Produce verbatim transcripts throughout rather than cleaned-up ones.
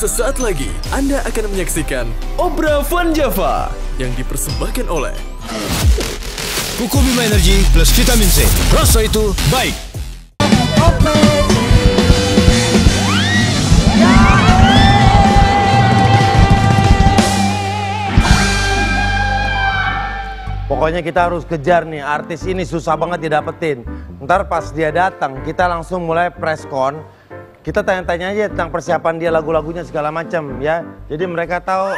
Sesaat lagi Anda akan menyaksikan Obra Van Java yang dipersembahkan oleh Kukumima Energy plus Vitamin C. Rasa itu baik. Pokoknya kita harus kejar nih, artis ini susah banget didapetin. Ntar pas dia datang, kita langsung mulai press con. Kita tanya-tanya aja tentang persiapan dia, lagu-lagunya segala macam ya. Jadi mereka tahu.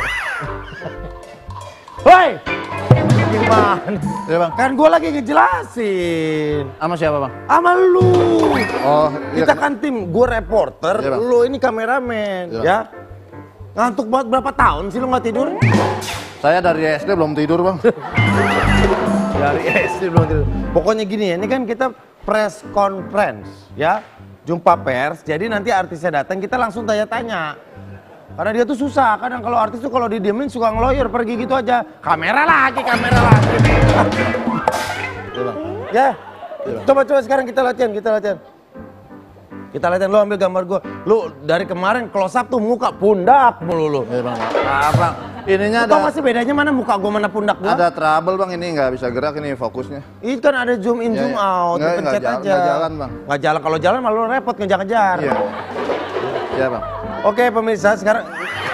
Hoi! Gimana? Ya bang. Kan gue lagi ngejelasin. Sama siapa bang? Sama lu. Oh iya. Kita kan tim, gue reporter, ya, lu ini kameramen ya. ya. Ngantuk banget berapa tahun sih lu gak tidur? Saya dari S D belum tidur bang. Dari S D belum tidur. Pokoknya gini ya, ini kan kita press conference ya. Jumpa pers, jadi nanti artisnya datang kita langsung tanya-tanya. Karena dia tuh susah, kadang kalau artis tuh kalau didiemin suka ngeloyor, pergi gitu aja. Kamera lagi, kamera lagi. Ya bang. Ya, coba-coba sekarang kita latihan, kita latihan. Kita latihan, lu ambil gambar gua. Lu dari kemarin close up tuh muka pundak mulu lu. Ya bang. Nah, bang. Ininya lu tau ada. gak sih bedanya mana muka gua mana pundak gua? Ada trouble bang, ini nggak bisa gerak ini fokusnya. Itu kan ada zoom in, Ya, zoom ya. out, Nggak, pencet nggak aja. jalan, nggak jalan, Bang. Nggak jalan, kalau jalan malu repot ngejar-ngejar. Iya. Iya bang. Oke pemirsa, sekarang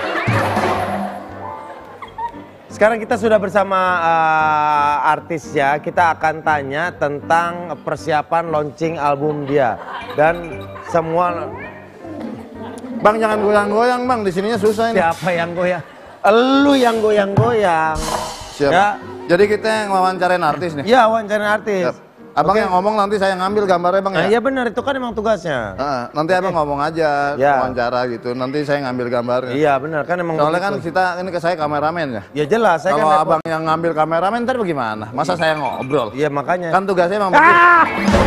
sekarang kita sudah bersama uh, artis ya. Kita akan tanya tentang persiapan launching album dia dan semua. Bang jangan goyang-goyang bang, di sininya susah ini. Siapa yang goyang? Elu yang goyang-goyang. Siapa? Ya. Jadi kita yang wawancarain artis nih. Iya, wawancara artis. Siap. Abang Oke. yang ngomong nanti saya ngambil gambarnya bang Nah, ya. iya benar, itu kan emang tugasnya. Nah, nanti abang ngomong aja, Ya. wawancara gitu. Nanti saya ngambil gambarnya. Iya benar, kan emang Soalnya kan begitu. kita ini ke saya kameramen ya. Ya jelas, saya Kalau kan abang yang ngambil kameramen ntar bagaimana? Masa saya ngobrol? Iya makanya. Kan tugasnya emang begitu. Ah!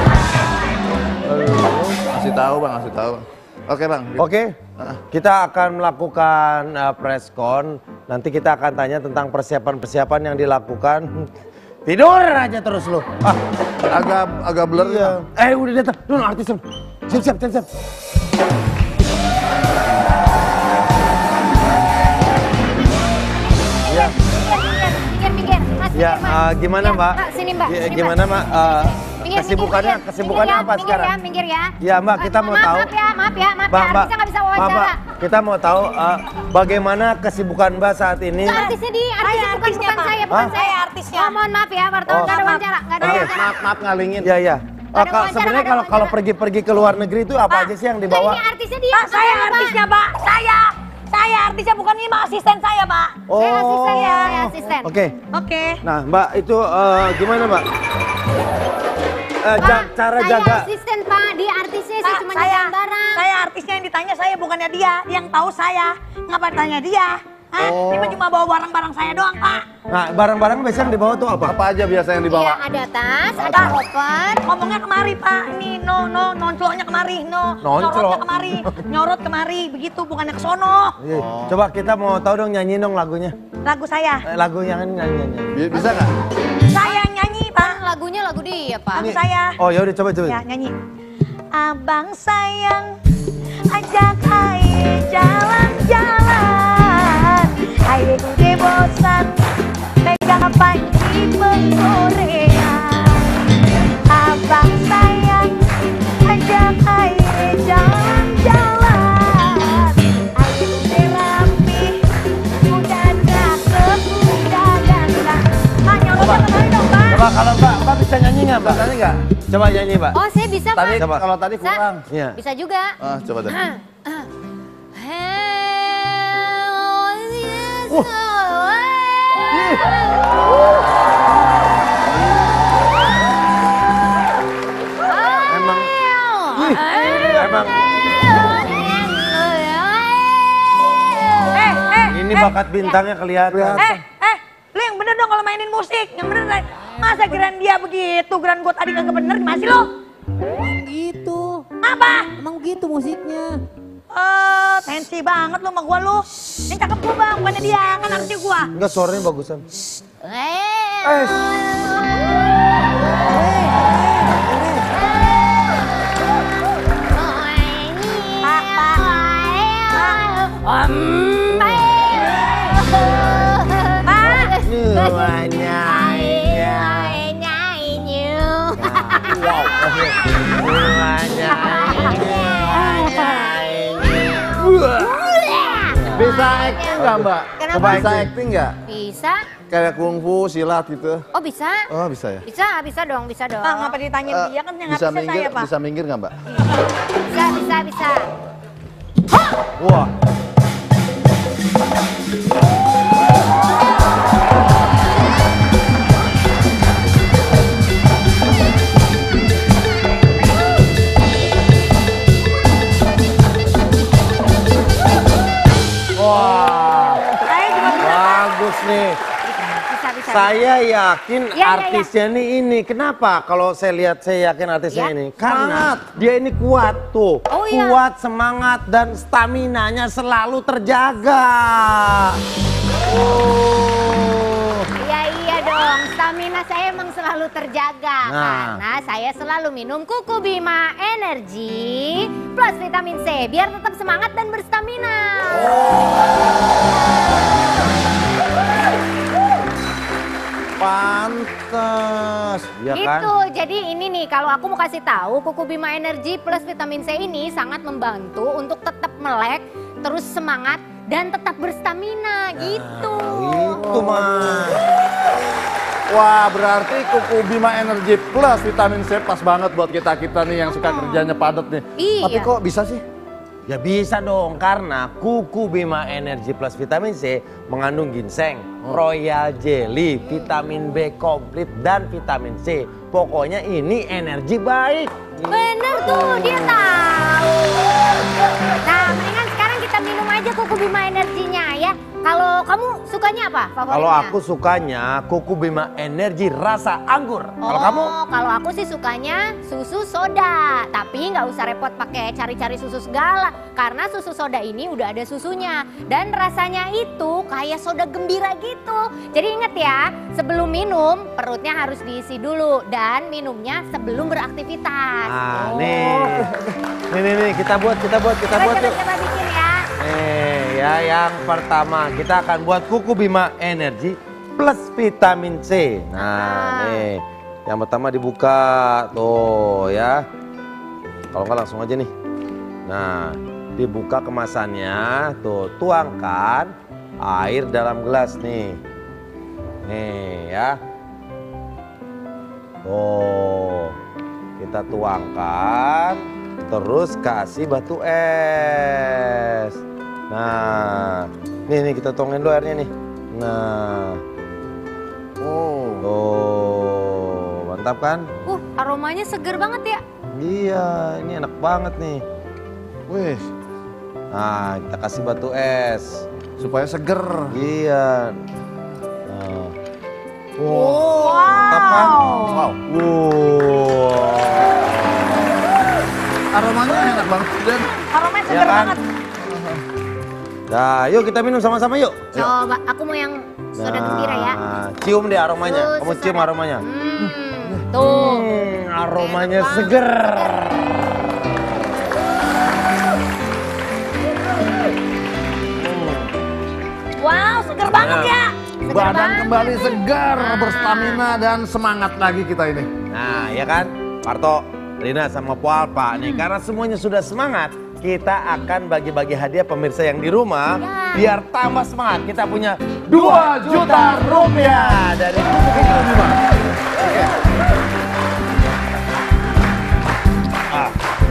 Kasih tahu bang, kasih tahu. Oke bang. Oke, kita akan melakukan uh, press con. Nanti kita akan tanya tentang persiapan-persiapan yang dilakukan. Tidur aja terus lu. Ah, Agak agak blur. iya. Eh udah datang, lu artis. Siap, siap, siap, siap. Ya, Minggir, minggir, Mas, ya minggir, Mas. uh, gimana Ya, Mbak? Mbak, sini Mbak, Gi- sini, Gimana Mbak? Uh, Minggir, kesibukannya, minggir, kesibukannya minggir, apa minggir sekarang? Ya, minggir ya. Ya Mbak, kita mau maaf, tahu. Maaf ya, maaf ya, maaf Mbak, ya. Mbak, Artisnya nggak bisa Mbak, wawancara. Mbak, kita mau tahu uh, bagaimana kesibukan Mbak saat ini? Itu artisnya di, artisnya bukan, artisnya, bukan Pak. saya, bukan Hah? saya artisnya. Oh, mohon maaf ya, wartawan Oh. nggak ada wawancara, nggak ada Oke. wawancara. Maaf, maaf ngalingin. Ya ya. Nggak ada Uh, kalau- wawancara, Sebenarnya nggak ada kalau kalau wawancara. pergi-pergi ke luar negeri itu apa aja sih yang Nggak, dibawa? ini artisnya dia. Pak, saya Pak. artisnya, Pak. Saya. Saya artisnya, bukan ini, Pak. Asisten saya, Pak. Oh. Saya asisten ya, saya asisten. Oke. Oke. Nah, Mbak itu uh, gimana, Mbak? Uh, ja- Pak, cara saya jaga. asisten Pak, dia artisnya sih Pak, cuma saya, jalan barang. saya artisnya yang ditanya saya, bukannya dia. Yang tahu saya. Ngapa tanya dia? Hah? Oh. Dia mah cuma bawa barang-barang saya doang, Pak. Nah, barang-barang biasanya yang dibawa tuh apa? Apa aja biasa yang Iya, dibawa? ada tas, ada Pak. koper. Ngomongnya kemari, Pak. Ini, no, no, nonceloknya kemari, no. Noncelok? Nyorotnya kemari, nyorot kemari. Begitu, bukannya ke sono. Iya. Coba kita mau tahu dong, nyanyi dong lagunya. Lagu saya. Eh, lagu yang ini nyanyi nyanyi. Bi- Bisa nggak? Saya yang nyanyi, Pak. Kan lagunya lagu dia Pak. Lagu saya. Oh ya udah coba coba. Ya, nyanyi. Abang sayang, ajak aye jalan-jalan. Aye udah bosan, pegang panci penggorengan. Abang sayang, ajak aye jalan-jalan. Aye udah rapi, udah cakep, udah ganteng. Pak, nyorotnya kemari dong, Pak. Coba kalau Mbak, Mbak bisa nyanyi nggak Mbak? Tadi nggak? Coba nyanyi Mbak. Oh, saya bisa Tadi Pak. Coba. kalau tadi Bisa? kurang. Iya. Bisa juga. Ah, coba deh. Uh. Emang, ih, emang Eh, eh, ini eh, bakat bintangnya kelihatan. Eh, eh, lu yang bener dong kalau mainin musik. Yang bener, Ray. Masa geran dia begitu, geran gua tadi kagak bener, gimana sih lo? Gitu, Apa? emang gitu musiknya. Eh, tensi banget lu sama gua lu. Yang cakep gua bang, bukannya dia, kan arti gua. Enggak, suaranya bagusan. Eh. Pak, pak, pak. Semuanya Bisa acting nggak mbak? Kenapa? Bisa acting nggak? Bisa? Kayak kungfu, silat gitu. Oh bisa? Oh bisa ya? Bisa, bisa dong, bisa dong. Pak, ngapa ditanya Eh, dia kan yang bisa bisa minggir, saya, Pak. bisa minggir nggak mbak? Bisa, bisa, bisa. Wah. Wah, Saya juga bisa. bagus nih. Bisa, bisa. Saya yakin Ya, ya, ya. artisnya nih ini. Kenapa? Kalau saya lihat saya yakin artisnya Ya. ini. Karena dia ini kuat tuh. Oh, iya. Kuat, semangat dan staminanya selalu terjaga. Oh. Iya, iya dong. Stamina saya emang selalu terjaga. Nah. Karena saya selalu minum Kuku Bima Energy plus vitamin C. Biar tetap semangat dan berstamina. Pantes. Ya kan? Gitu, jadi ini nih kalau aku mau kasih tahu Kuku Bima Energy plus vitamin C ini sangat membantu untuk tetap melek, terus semangat dan tetap berstamina gitu. Itu mah. Wah berarti Kuku Bima Energy Plus vitamin C pas banget buat kita-kita nih yang suka kerjanya padat nih. Iya. Tapi kok bisa sih? Ya bisa dong, karena Kuku Bima Energy Plus Vitamin C mengandung ginseng, royal jelly, vitamin B komplit, dan vitamin C. Pokoknya ini energi baik. Bener tuh, dia tahu. Nah, mendingan sekarang kita minum aja Kuku Bima Energinya ya. Kalau kamu sukanya apa favoritnya? Kalau aku sukanya Kuku Bima Energy rasa anggur. Kalau Oh, kamu? Kalau aku sih sukanya susu soda. Tapi nggak usah repot pakai cari-cari susu segala. Karena susu soda ini udah ada susunya. Dan rasanya itu kayak soda gembira gitu. Jadi inget ya, sebelum minum perutnya harus diisi dulu. Dan minumnya sebelum beraktivitas. Nah, Oh. nih. Nih, nih, nih, kita buat, kita buat, kita Coba, buat coba, yuk. coba bikin ya. Nih, ya yang pertama kita akan buat Kuku Bima Energy plus vitamin C. Nah, Ah. nih. Yang pertama dibuka tuh ya. Kalau nggak langsung aja nih. Nah, dibuka kemasannya, tuh tuangkan air dalam gelas nih. Nih ya. Tuh, kita tuangkan, terus kasih batu es. Nah, nih nih kita tuangin dulu airnya nih. Nah, Oh. tuh, mantap kan? Uh, aromanya seger banget ya. Iya, ini enak banget nih. Wih, Nah, kita kasih batu es. supaya seger. Iya. Nah. Wow. Mantap kan? Wow. Wow. Aromanya enak banget dan Aromanya Ya seger kan? banget. Nah, yuk kita minum sama-sama yuk. Coba, aku mau yang soda gembira ya. Nah, cium deh aromanya. Tuh, Kamu cium soda. aromanya. Hmm, tuh. Hmm, aromanya Enak seger. Wow, seger banget ya. Seger badan banget kembali nih. segar, Ah. berstamina dan semangat lagi kita ini. Nah, ya kan? Parto, Rina sama Po Alpa nih, karena semuanya sudah semangat, kita akan bagi-bagi hadiah pemirsa yang di rumah Ya. biar tambah semangat. Kita punya dua juta rupiah dari Kuku Bima. Oke. Ah.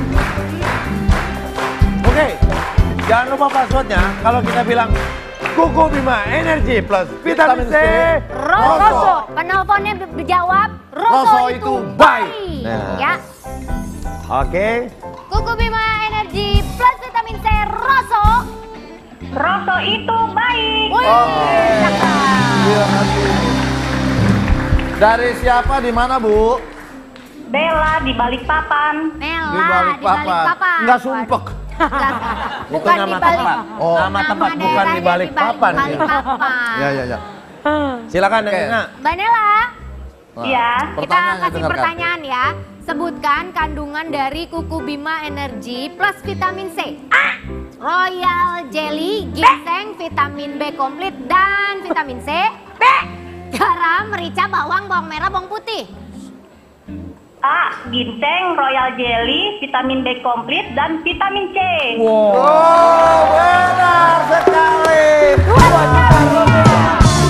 Oke, jangan lupa passwordnya kalau kita bilang Kuku Bima Energy plus vitamin C. Roso. Penelponnya be- berjawab Roso, Roso itu itu baik. baik. Nah. Ya. Oke. Kuku Bima Energy plus vitamin C Roso. Roso itu baik. Wih, cakep. Iya, nanti. Dari siapa di mana, Bu? Bella di balik papan. Nela Di balik papan. papan. Enggak sumpek. Enggak. Itu Bukan nama di balik. tempat. Oh. Nama tempat bukan di balik papan. Balik papan. Ya, ya, ya. Silakan, Oke. Nena. Mbak Nela, Nah, Iya. kita pertanyaannya kasih dengarkan. pertanyaan ya. Sebutkan kandungan dari Kuku Bima Energy plus vitamin C. A. Royal Jelly, ginseng, vitamin B komplit, dan vitamin C. B. Garam, merica, bawang, bawang merah, bawang putih. A. Ginseng, Royal Jelly, vitamin B komplit, dan vitamin C. Oh, benar sekali. Dua juta rupiah.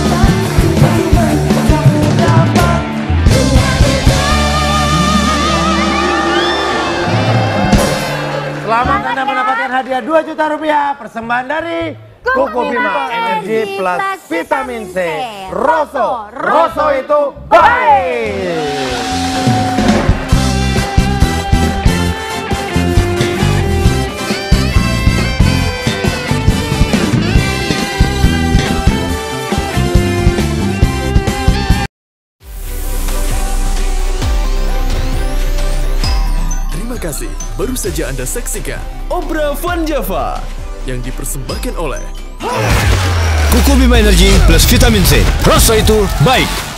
Selamat Anda mendapatkan hadiah dua juta rupiah. Persembahan dari Kuku Bima Energi Plus Vitamin C. Rosso, Rosso itu baik. Terima kasih, baru saja Anda saksikan Obra Fun Java yang dipersembahkan oleh Kuku Bima Energi plus Vitamin C. Rasa itu baik.